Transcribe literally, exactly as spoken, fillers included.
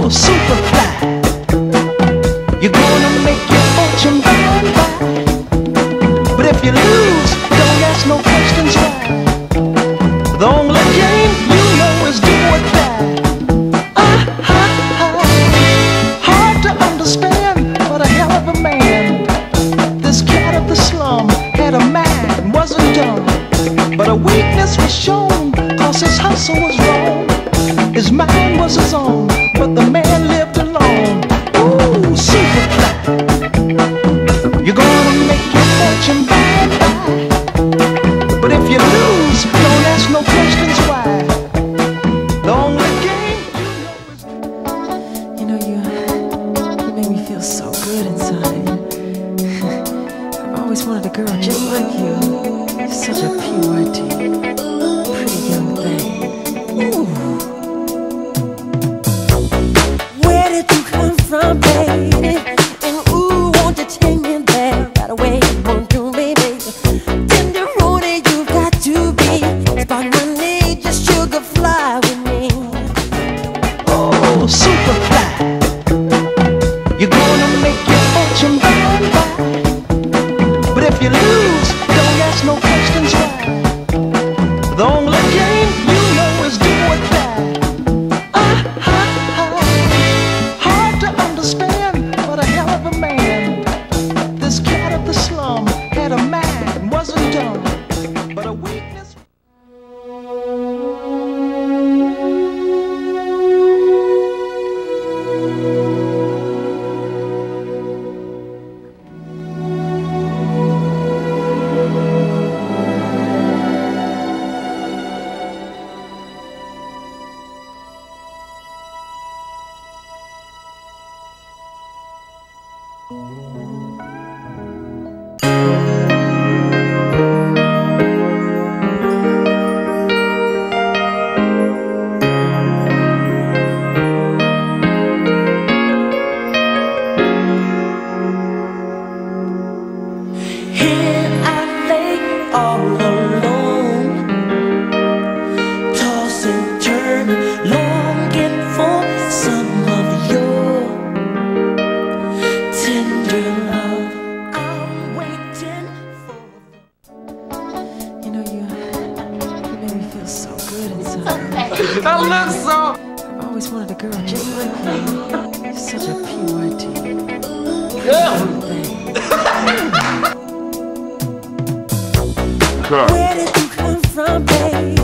Oh, super fly. You're gonna make your fortune by and by. But if you lose, don't ask no questions why. The only game you know is do or die. Ah, ha, ha. Hard to understand, but a hell of a man. This cat of the slum had a mind, wasn't dumb. But a weakness was shown, cause his hustle was wrong. His mind was his own, but the man lived alone. Ooh, super fly. You're gonna make your fortune by and by. But if you lose, don't ask no questions why. The only game you know is... You know, you, you make me feel so good inside. I've always wanted a girl just like you. You're such a purity, pretty young thing. Ooh. Where did you come from, baby? And ooh, won't you take me there right away? Won't you, baby? Tenderoni, you've got to be. Spot my knee, just sugar fly with me. Oh, super fly. You're gonna make your fortune by and by. But if you lose, don't ask no questions why. The only game you know is do or die. Ah, ha, ha. Hard to understand, but a hell of a man. This cat of the slum had a mind, wasn't dumb, but a weakness. Here I lay all alone, toss and turn, longing for some of your tender love. I'm waiting for. You know, you, you make me feel so good inside. I look so... I've always wanted a girl just like you. You're such a purity, Yeah. thing. Where did you come from, baby?